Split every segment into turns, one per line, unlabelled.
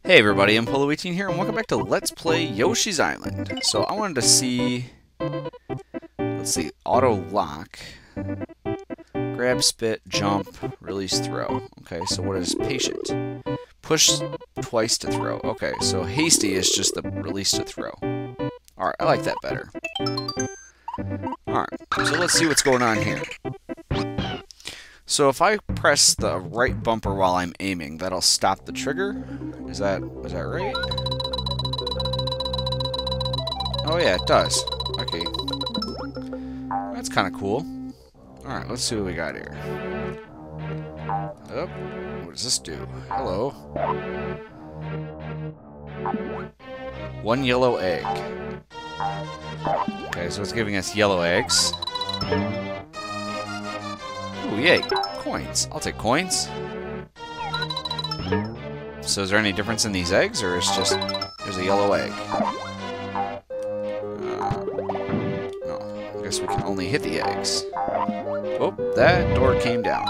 Hey everybody, I'm Polo18 here, and welcome back to Let's Play Yoshi's Island. So I wanted to see, let's see, auto lock, grab, spit, jump, release, throw. Okay, so what is patient? Push twice to throw. Okay, so hasty is just the release to throw. Alright, I like that better. Alright, so let's see what's going on here. So if I press the right bumper while I'm aiming, that'll stop the trigger. Is that right? Oh yeah, it does. Okay. That's kind of cool. Alright, let's see what we got here. Oh, what does this do? Hello. One yellow egg. Okay, so it's giving us yellow eggs. Ooh, yay. Coins. I'll take coins. So is there any difference in these eggs, or it's just there's a yellow egg? No. I guess we can only hit the eggs. Oh, that door came down.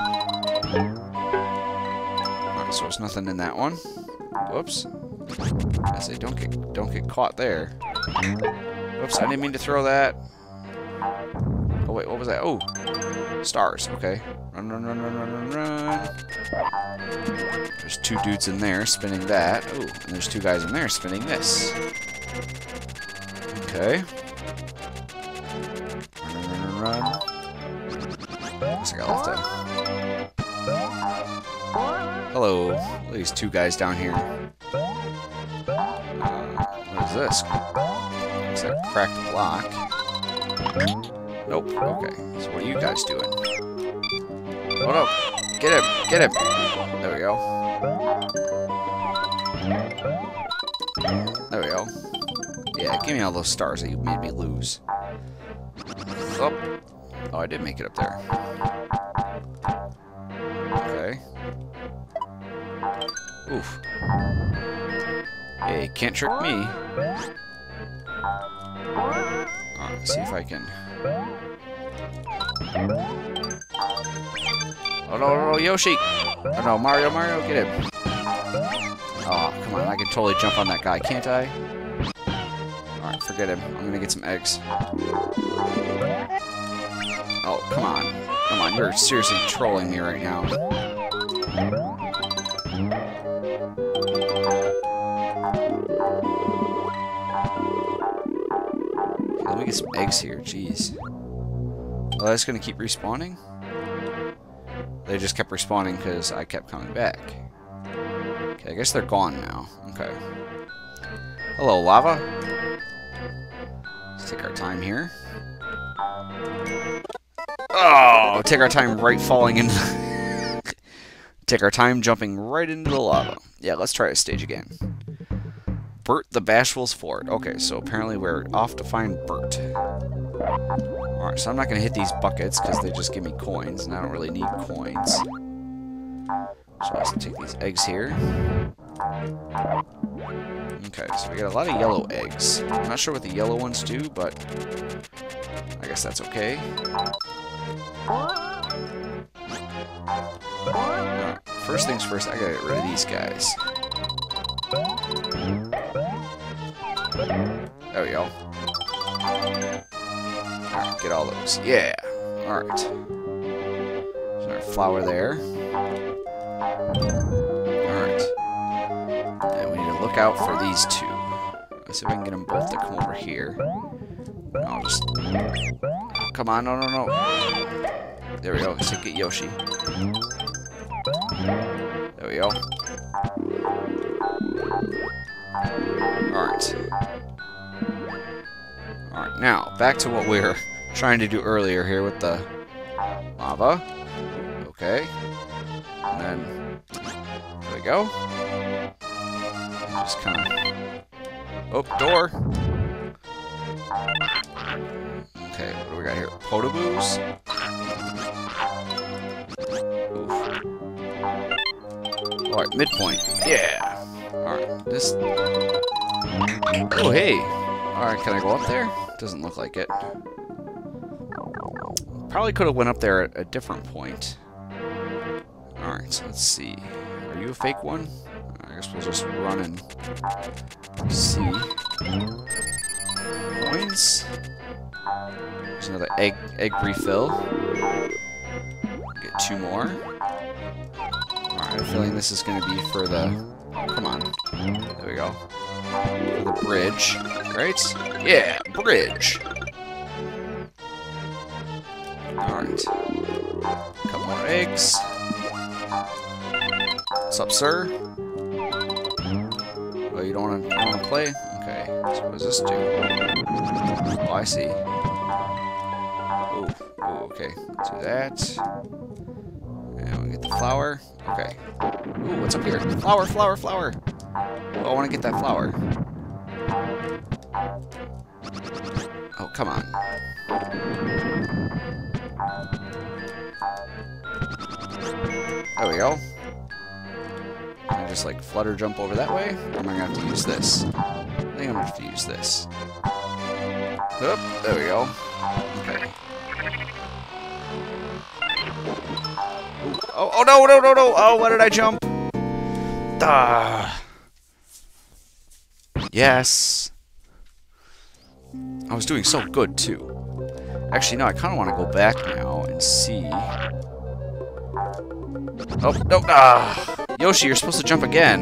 Alright, so there's nothing in that one. Whoops. I say don't get caught there. Whoops, I didn't mean to throw that. Oh wait, what was that? Oh, stars. Okay. Run, run, run, run, run, run, run. There's two dudes in there spinning that. Oh, and there's two guys in there spinning this. Okay. Run, run, run, run, run. Looks like I left that. Hello. Look at these two guys down here. What is this? Looks like a cracked block. Nope. Okay. So what are you guys doing? Oh no! Get him! Get him! There we go. There we go. Yeah, give me all those stars that you made me lose. Oh! Oh, I did make it up there. Okay. Oof. Hey, can't trick me. Alright, let's see if I can... Oh no, no, no, Yoshi! Oh no, Mario, get him! Oh, come on, I can totally jump on that guy, can't I? Alright, forget him. I'm gonna get some eggs. Oh, come on. Come on, you're seriously trolling me right now. Okay, let me get some eggs here, jeez. Oh, that's gonna keep respawning? They just kept respawning because I kept coming back. Okay, I guess they're gone now. Okay. Hello, lava. Let's take our time here. Oh, take our time right falling in. Take our time jumping right into the lava. Yeah, let's try this stage again. Bert the Bashful's fort. Okay, so apparently we're off to find Bert. Alright, so I'm not going to hit these buckets because they just give me coins, and I don't really need coins. So let's take these eggs here. Okay, so we got a lot of yellow eggs. I'm not sure what the yellow ones do, but I guess that's okay. Alright, first things first, I gotta get rid of these guys. There we go. Alright, get all those. Yeah! Alright. There's our flower there. Alright. And we need to look out for these two. Let's see if I can get them both to come over here. I'll just... Oh, come on, no, no, no. There we go. Let's get Yoshi. There we go. Alright. Alright, now, back to what we were trying to do earlier here with the lava. Okay. And then, there we go. And just kind of... Oh, door! Okay, what do we got here? Potoboos? Oof. Alright, midpoint. Yeah! Alright, this... Oh, hey! Alright, can I go up there? Doesn't look like it. Probably could have went up there at a different point. Alright, so let's see. Are you a fake one? I guess we'll just run and see. Coins. There's another egg refill. Get 2 more. Alright, I have a feeling this is going to be for the... Come on. There we go. For the bridge. Right? Yeah, bridge. Alright. Couple more eggs. What's up, sir? Oh, you don't want to play? Okay. So what does this do? Oh, I see. Oh, okay. Let's do that. And we get the flower. Okay. Ooh, what's up here? Flower, flower, flower. Oh, I want to get that flower. Oh, come on. There we go. Can I just like flutter jump over that way? Or am I going to have to use this? I think I'm going to have to use this. Oop, there we go. Okay. Ooh. Oh, no, no, no, no! Oh, why did I jump? Ah. Yes. I was doing so good, too. Actually, no, I kind of want to go back now and see. Oh, no. Ah. Yoshi, you're supposed to jump again.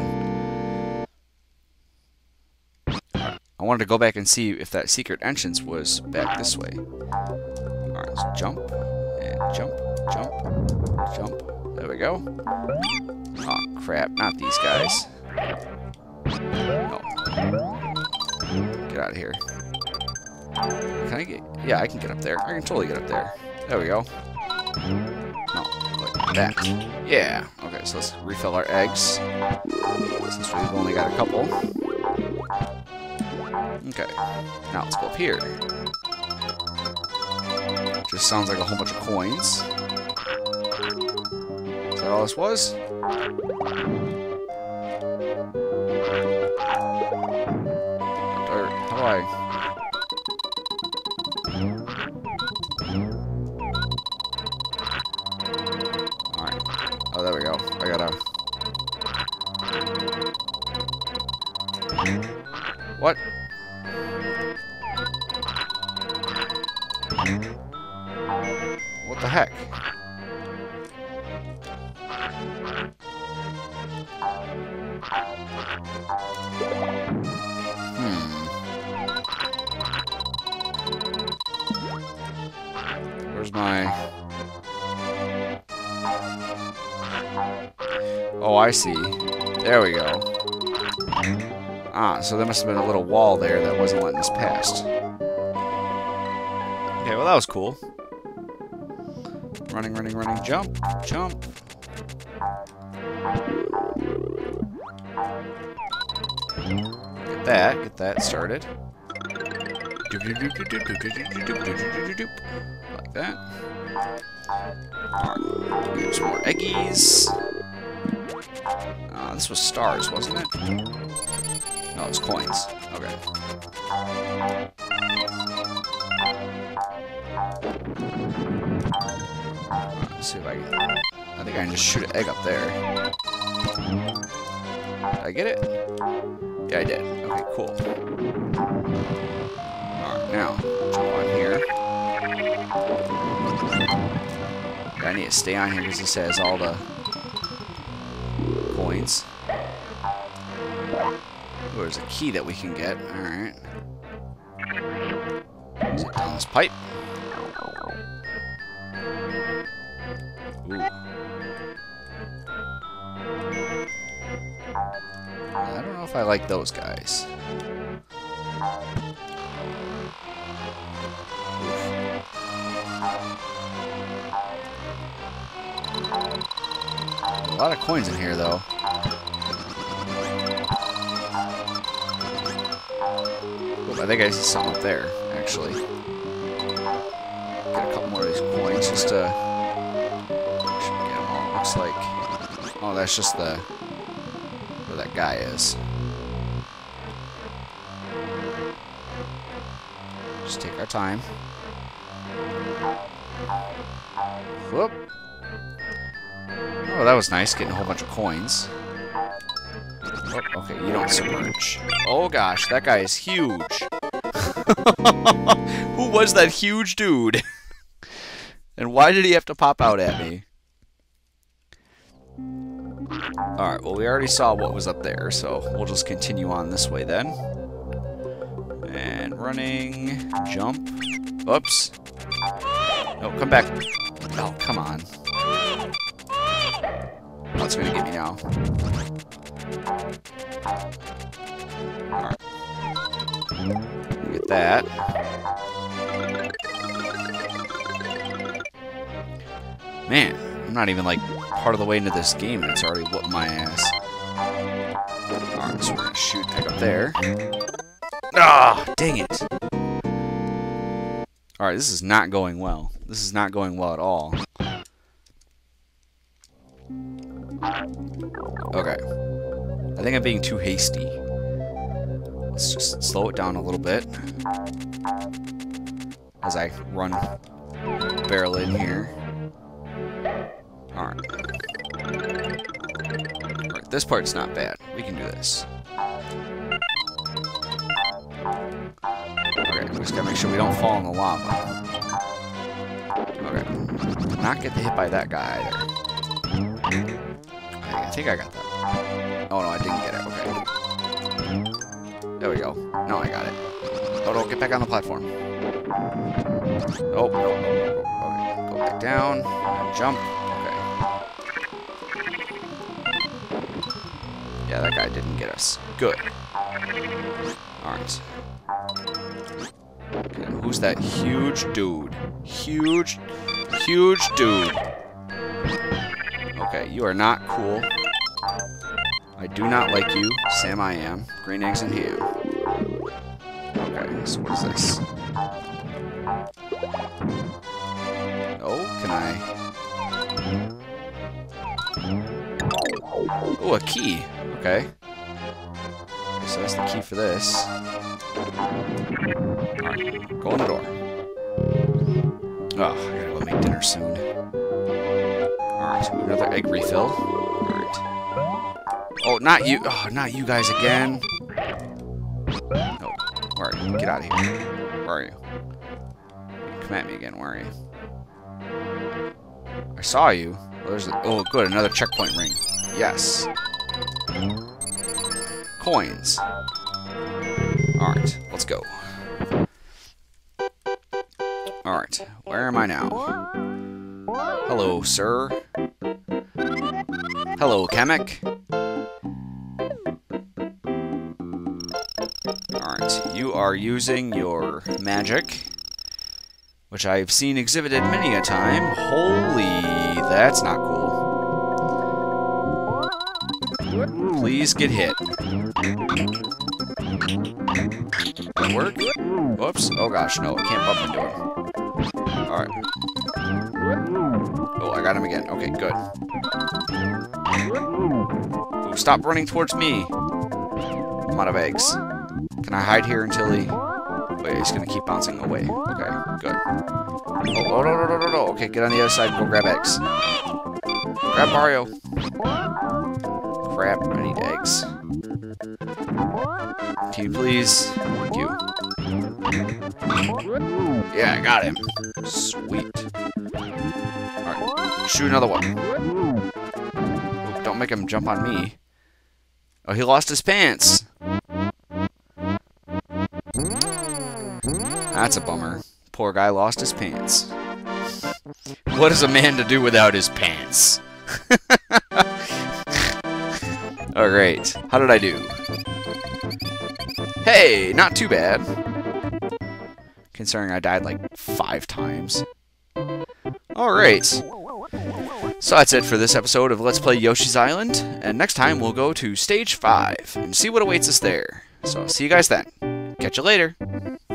I wanted to go back and see if that secret entrance was back this way. Alright, let's jump. And jump, jump, jump. There we go. Oh, crap. Not these guys. No. Get out of here. Can I get... Yeah, I can get up there. I can totally get up there. There we go. No, like that. Yeah. Okay, so let's refill our eggs. Since we've only got a couple. Okay. Now let's go up here. Just sounds like a whole bunch of coins. Is that all this was? How do I... Alright. Oh, there we go. I gotta... What? What the heck? Where's my... Oh, I see. There we go. Ah, so there must have been a little wall there that wasn't letting us past. Okay, well that was cool. Running, running, running, jump, jump. Get that started. Like that. Alright, get some more eggies. This was stars, wasn't it? No, it's coins. Okay. Let's see if I can... I think I can just shoot an egg up there. Did I get it? Yeah, I did. Okay, cool. Alright, now, jump on here. I need to stay on here because this has all the coins. Ooh, there's a key that we can get. Alright. Is it down this pipe? Ooh. I don't know if I like those guys. A lot of coins in here, though. Oop, I think I see something up there, actually. Get a couple more of these coins just to... Should get them all. Looks like... Oh, that's just the... Where that guy is. Just take our time. Whoop. Oh, that was nice, getting a whole bunch of coins. Oh, okay, you don't submerge. Oh gosh, that guy is huge. Who was that huge dude? And why did he have to pop out at me? Alright, well we already saw what was up there, so we'll just continue on this way then. And running, jump. Oops. No, come back. Oh, come on. That's gonna get me now. Alright. Get that. Man, I'm not even like part of the way into this game and it's already whooped my ass. Alright, so we're gonna shoot back up there. Ah, dang it. Alright, this is not going well. This is not going well at all. Okay. I think I'm being too hasty. Let's just slow it down a little bit. As I run barrel in here. Alright. Alright, this part's not bad. We can do this. Okay, we just gotta make sure we don't fall in the lava. Okay. Not get hit by that guy either. I think I got that. Oh no, I didn't get it. Okay. There we go. No, I got it. Oh no, get back on the platform. Oh, no. Okay, go back down. And jump. Okay. Yeah, that guy didn't get us. Good. Alright. Okay, who's that huge dude? Huge dude. Okay, you are not cool. I do not like you. Sam I am. Green eggs and ham. Okay, so what is this? Oh, can I? Oh, a key. Okay. So that's the key for this. Alright, go in the door. Oh, I gotta go make dinner soon. Alright, another egg refill. Alright. Oh, not you. Oh, not you guys again. No. Where are you? Get out of here. Where are you? Come at me again. Where are you? I saw you. Well, there's a, oh, good. Another checkpoint ring. Yes. Coins. Alright, let's go. Alright, where am I now? Hello, sir. Hello, Kamek. Alright, you are using your magic, which I've seen exhibited many a time. Holy, that's not cool. Please get hit. That work? Whoops. Oh gosh, no, I can't bump into him. Alright. Oh, I got him again. Okay, good. Oh, stop running towards me. I'm out of eggs. Can I hide here until he... Wait, he's gonna keep bouncing away. Okay, good. Oh, no. Okay, get on the other side and go grab eggs. Grab Mario. Crap, I need eggs. Can you please? Thank you. Yeah, I got him. Sweet. Alright, shoot another one. Oh, don't make him jump on me. Oh, he lost his pants. That's a bummer. Poor guy lost his pants. What is a man to do without his pants? Alright, how did I do? Hey, not too bad. Considering I died like 5 times. Alright. So that's it for this episode of Let's Play Yoshi's Island. And next time we'll go to Stage 5 and see what awaits us there. So I'll see you guys then. Catch you later.